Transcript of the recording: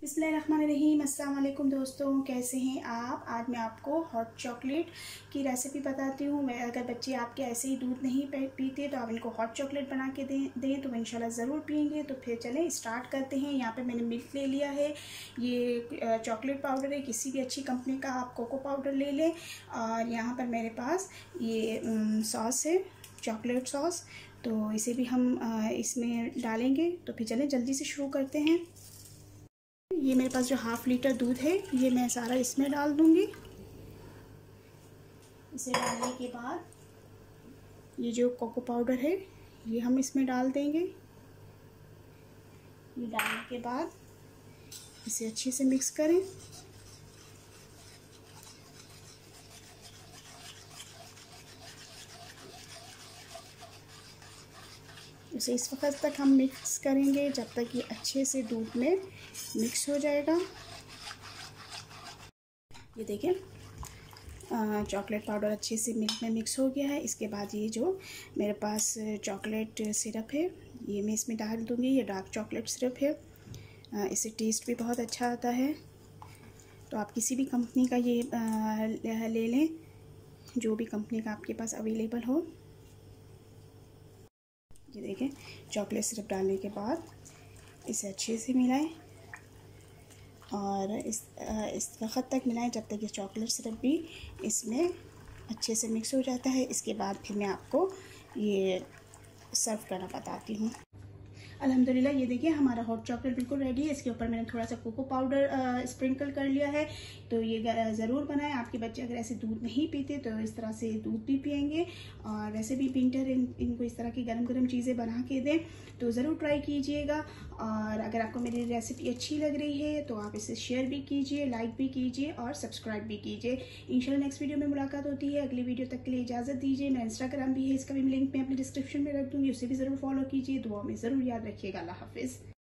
बिस्मिल्लाहिर्रहमानिर्रहीम। अस्सलाम वालेकुम दोस्तों, कैसे हैं आप। आज मैं आपको हॉट चॉकलेट की रेसिपी बताती हूँ। अगर बच्चे आपके ऐसे ही दूध नहीं पीते तो आप इनको हॉट चॉकलेट बना के दें तो इंशाल्लाह ज़रूर पियेंगे। तो फिर चलें स्टार्ट करते हैं। यहाँ पे मैंने मिल्क ले लिया है, ये चॉकलेट पाउडर है, किसी भी अच्छी कंपनी का आप कोको पाउडर ले लें। और यहाँ पर मेरे पास ये सॉस है, चॉकलेट सॉस, तो इसे भी हम इसमें डालेंगे। तो फिर चलें जल्दी से शुरू करते हैं। ये मेरे पास जो हाफ़ लीटर दूध है ये मैं सारा इसमें डाल दूंगी। इसे डालने के बाद ये जो कोको पाउडर है ये हम इसमें डाल देंगे। ये डालने के बाद इसे अच्छे से मिक्स करें। इसे इस वक्त तक हम मिक्स करेंगे जब तक ये अच्छे से दूध में मिक्स हो जाएगा। ये देखिए चॉकलेट पाउडर अच्छे से मिल्क में मिक्स हो गया है। इसके बाद ये जो मेरे पास चॉकलेट सिरप है ये मैं इसमें डाल दूँगी। ये डार्क चॉकलेट सिरप है, इससे टेस्ट भी बहुत अच्छा आता है। तो आप किसी भी कंपनी का ये ले लें, जो भी कंपनी का आपके पास अवेलेबल हो। ये देखें चॉकलेट सिरप डालने के बाद इसे अच्छे से मिलाएं और इस वक्त तक मिलाएं जब तक ये चॉकलेट सिरप भी इसमें अच्छे से मिक्स हो जाता है। इसके बाद फिर मैं आपको ये सर्व करना बताती हूँ। अल्हम्दुलिल्लाह ये देखिए हमारा हॉट चॉकलेट बिल्कुल रेडी है। इसके ऊपर मैंने थोड़ा सा कोको पाउडर स्प्रिंकल कर लिया है। तो ये ज़रूर बनाएं। आपके बच्चे अगर ऐसे दूध नहीं पीते तो इस तरह से दूध भी पियेंगे। और वैसे भी विंटर इनको इस तरह की गर्म गर्म चीज़ें बना के दें तो ज़रूर ट्राई कीजिएगा। और अगर आपको मेरी रेसिपी अच्छी लग रही है तो आप इसे शेयर भी कीजिए, लाइक भी कीजिए और सब्सक्राइब भी कीजिए। इंशाल्लाह नेक्स्ट वीडियो में मुलाकात होती है। अगली वीडियो तक के लिए इजाज़त दीजिए। मेरा इंस्टाग्राम भी है, इसका भी लिंक मैं अपने डिस्क्रिप्शन में रख दूँगी, उसे भी ज़रूर फॉलो कीजिए। दुआ में ज़रूर याद रखिएगा। अल्लाह हाफिज़।